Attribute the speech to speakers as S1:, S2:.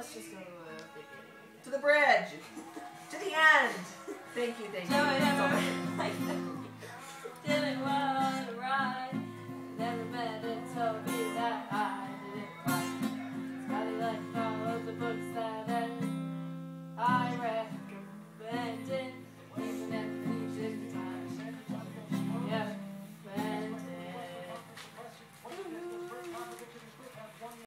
S1: let's just go to the beginning again.
S2: To the bridge. To the end. Thank you, thank you.
S1: No, I never.